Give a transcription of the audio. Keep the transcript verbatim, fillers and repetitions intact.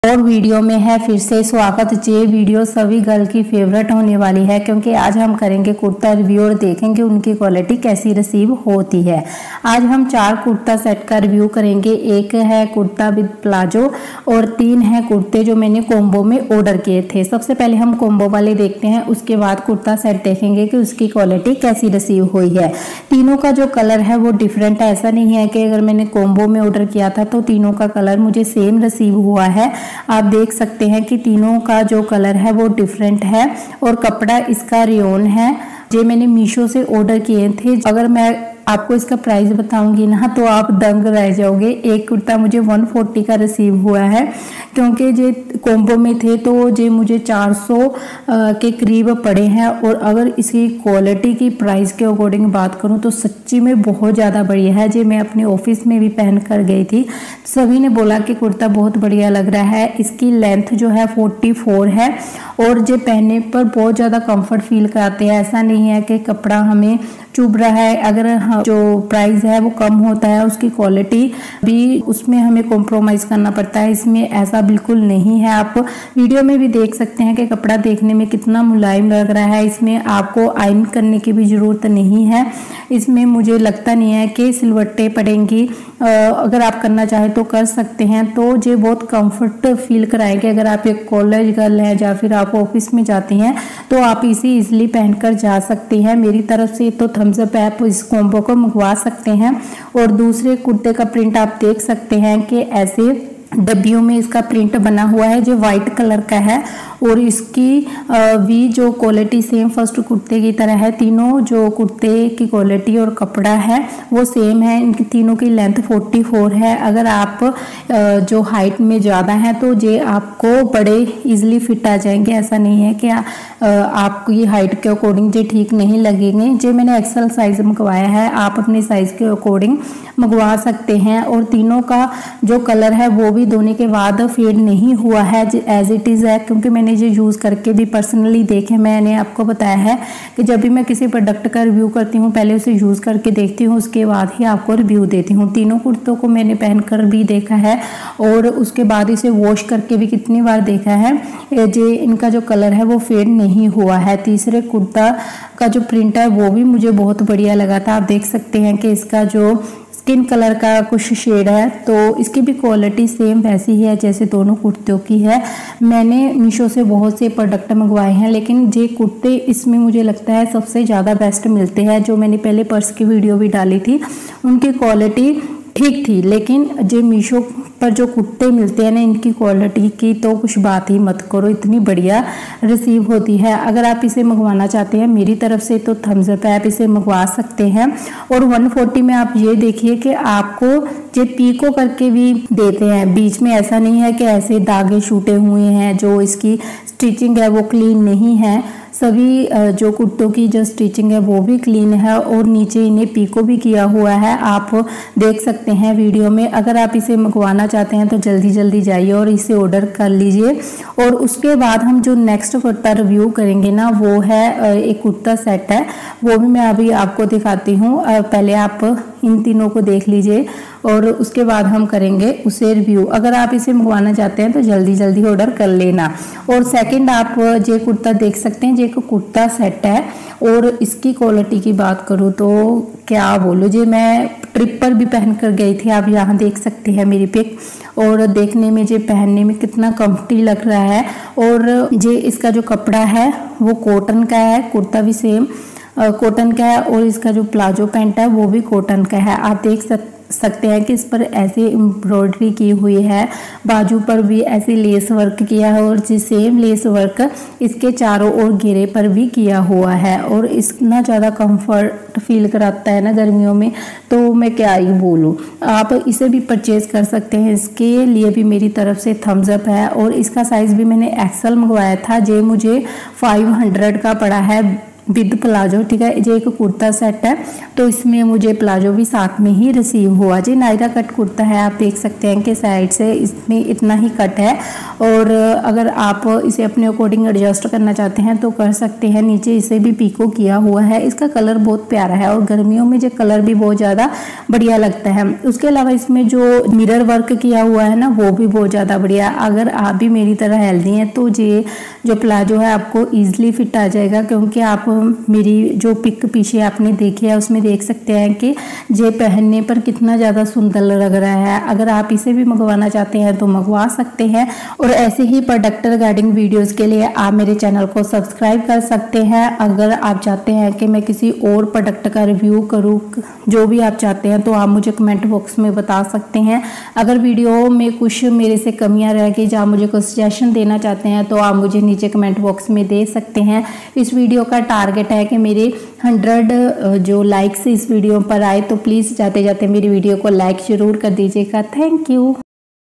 और वीडियो में है फिर से स्वागत। ये वीडियो सभी गर्ल की फेवरेट होने वाली है क्योंकि आज हम करेंगे कुर्ता रिव्यू और देखेंगे उनकी क्वालिटी कैसी रिसीव होती है। आज हम चार कुर्ता सेट का रिव्यू करेंगे। एक है कुर्ता विद प्लाजो और तीन है कुर्ते जो मैंने कॉम्बो में ऑर्डर किए थे। सबसे पहले हम कॉम्बो वाले देखते हैं, उसके बाद कुर्ता सेट देखेंगे कि उसकी क्वालिटी कैसी रिसीव हुई है। तीनों का जो कलर है वो डिफरेंट है। ऐसा नहीं है कि अगर मैंने कॉम्बो में ऑर्डर किया था तो तीनों का कलर मुझे सेम रिसीव हुआ है। आप देख सकते हैं कि तीनों का जो कलर है वो डिफरेंट है और कपड़ा इसका रेयॉन है। जो मैंने मीशो से ऑर्डर किए थे, अगर मैं आपको इसका प्राइस बताऊंगी ना तो आप दंग रह जाओगे। एक कुर्ता मुझे एक सौ चालीस का रिसीव हुआ है क्योंकि जे कॉम्बो में थे तो जे मुझे चार सौ के करीब पड़े हैं। और अगर इसकी क्वालिटी की प्राइस के अकॉर्डिंग बात करूं तो सच्ची में बहुत ज़्यादा बढ़िया है। जे मैं अपने ऑफिस में भी पहन कर गई थी, सभी ने बोला कि कुर्ता बहुत बढ़िया लग रहा है। इसकी लेंथ जो है चौवालीस है और जे पहनने पर बहुत ज़्यादा कंफर्ट फील कराते हैं। ऐसा नहीं है कि कपड़ा हमें चुभ रहा है। अगर हाँ, जो प्राइस है वो कम होता है, उसकी क्वालिटी भी उसमें हमें कॉम्प्रोमाइज़ करना पड़ता है। इसमें ऐसा बिल्कुल नहीं है। आप वीडियो में भी देख सकते हैं कि कपड़ा देखने में कितना मुलायम लग रहा है। इसमें आपको आयरन करने की भी ज़रूरत नहीं है। इसमें मुझे लगता नहीं है कि सिलवट्टे पड़ेंगी। अगर आप करना चाहें तो कर सकते हैं। तो ये बहुत कंफर्ट फील कराएंगे। अगर आप एक कॉलेज गर्ल हैं या फिर आप ऑफिस में जाती हैं तो आप इसे इजीली पहनकर जा सकती हैं। मेरी तरफ से तो थम्स अप है, आप इस कॉम्बो को मंगवा सकते हैं। और दूसरे कुर्ते का प्रिंट आप देख सकते हैं कि ऐसे डब्बियों में इसका प्रिंट बना हुआ है जो वाइट कलर का है और इसकी वी जो क्वालिटी सेम फर्स्ट कुर्ते की तरह है। तीनों जो कुर्ते की क्वालिटी और कपड़ा है वो सेम है। इनकी तीनों की लेंथ चौवालीस है। अगर आप जो हाइट में ज़्यादा हैं तो ये आपको बड़े इजीली फिट आ जाएंगे। ऐसा नहीं है कि आपकी हाइट के अकॉर्डिंग ये ठीक नहीं लगेंगे। जो मैंने एक्सेल साइज मंगवाया है, आप अपने साइज के अकॉर्डिंग मंगवा सकते हैं। और तीनों का जो कलर है वो भी धोने के बाद फेड नहीं हुआ है, एज इट इज़ है। क्योंकि मैंने ये यूज़ करके भी पर्सनली देखे, मैंने आपको बताया है कि जब भी मैं किसी प्रोडक्ट का रिव्यू करती हूँ पहले उसे यूज़ करके देखती हूँ, उसके बाद ही आपको रिव्यू देती हूँ। तीनों कुर्तों को मैंने पहनकर भी देखा है और उसके बाद इसे वॉश करके भी कितनी बार देखा है। जो इनका जो कलर है वो फेड नहीं हुआ है। तीसरे कुर्ता का जो प्रिंट है वो भी मुझे बहुत बढ़िया लगा था। आप देख सकते हैं कि इसका जो स्किन कलर का कुछ शेड है तो इसकी भी क्वालिटी सेम वैसी ही है जैसे दोनों कुर्तियों की है। मैंने मीशो से बहुत से प्रोडक्ट मंगवाए हैं लेकिन जे कुर्ते इसमें मुझे लगता है सबसे ज़्यादा बेस्ट मिलते हैं। जो मैंने पहले पर्स की वीडियो भी डाली थी उनकी क्वालिटी ठीक थी, लेकिन जो मीशो पर जो कुर्ते मिलते हैं ना, इनकी क्वालिटी की तो कुछ बात ही मत करो, इतनी बढ़िया रिसीव होती है। अगर आप इसे मंगवाना चाहते हैं मेरी तरफ से तो थम्स अप है, आप इसे मंगवा सकते हैं। और एक सौ चालीस में आप ये देखिए कि आपको जो पीको करके भी देते हैं, बीच में ऐसा नहीं है कि ऐसे दागे छूटे हुए हैं। जो इसकी स्टिचिंग है वो क्लीन नहीं है। सभी जो कुर्तों की जो स्टिचिंग है वो भी क्लीन है और नीचे इन्हें पीको भी किया हुआ है, आप देख सकते हैं वीडियो में। अगर आप इसे मंगवाना चाहते हैं तो जल्दी जल्दी जाइए और इसे ऑर्डर कर लीजिए। और उसके बाद हम जो नेक्स्ट कुर्ता रिव्यू करेंगे ना वो है एक कुर्ता सेट है, वो भी मैं अभी आपको दिखाती हूँ। पहले आप इन तीनों को देख लीजिए और उसके बाद हम करेंगे उसे रिव्यू। अगर आप इसे मंगवाना चाहते हैं तो जल्दी जल्दी ऑर्डर कर लेना। और सेकंड आप ये कुर्ता देख सकते हैं, ये कुर्ता सेट है और इसकी क्वालिटी की बात करूँ तो क्या बोलूँ, जे मैं ट्रिप पर भी पहन कर गई थी। आप यहाँ देख सकते हैं मेरी पिक और देखने में जे पहनने में कितना कंफर्टी लग रहा है। और जे इसका जो कपड़ा है वो कॉटन का है, कुर्ता भी सेम कॉटन का है और इसका जो प्लाजो पैंट है वो भी कॉटन का है। आप देख सक सकते हैं कि इस पर ऐसे एम्ब्रॉयडरी की हुई है, बाजू पर भी ऐसे लेस वर्क किया है और सेम लेस वर्क इसके चारों ओर घेरे पर भी किया हुआ है। और इतना ज़्यादा कंफर्ट फील कराता है ना गर्मियों में, तो मैं क्या ही बोलूँ। आप इसे भी परचेज कर सकते हैं, इसके लिए भी मेरी तरफ से थम्स अप है। और इसका साइज़ भी मैंने एक्सेल मंगवाया था, जो मुझे फाइव हंड्रेड का पड़ा है। विद प्लाजो, ठीक है। ये एक कुर्ता सेट है, तो इसमें मुझे प्लाजो भी साथ में ही रिसीव हुआ जी। नायरा कट कुर्ता है, आप देख सकते हैं कि साइड से इसमें इतना ही कट है, और अगर आप इसे अपने अकॉर्डिंग एडजस्ट करना चाहते हैं तो कर सकते हैं। नीचे इसे भी पीको किया हुआ है, इसका कलर बहुत प्यारा है और गर्मियों में जो कलर भी बहुत ज़्यादा बढ़िया लगता है। उसके अलावा इसमें जो मिरर वर्क किया हुआ है ना, वो भी बहुत ज़्यादा बढ़िया। अगर आप भी मेरी तरह हेल्दी हैं तो ये जो प्लाजो है आपको ईजिली फिट आ जाएगा, क्योंकि आप मेरी जो पिक पीछे आपने देखी है उसमें देख सकते हैं कि ये पहनने पर कितना ज़्यादा सुंदर लग रहा है। अगर आप इसे भी मंगवाना चाहते हैं तो मंगवा सकते हैं, और ऐसे ही प्रोडक्ट रिगार्डिंग वीडियोस के लिए आप मेरे चैनल को सब्सक्राइब कर सकते हैं। अगर आप चाहते हैं कि मैं किसी और प्रोडक्ट का रिव्यू करूँ, जो भी आप चाहते हैं तो आप मुझे कमेंट बॉक्स में बता सकते हैं। अगर वीडियो में कुछ मेरे से कमियां रह गई, या मुझे कोई सजेशन देना चाहते हैं तो आप मुझे नीचे कमेंट बॉक्स में दे सकते हैं। इस वीडियो का टारगेट है कि मेरे हंड्रेड जो लाइक्स इस वीडियो पर आए, तो प्लीज़ जाते जाते मेरी वीडियो को लाइक ज़रूर कर दीजिएगा। Thank you.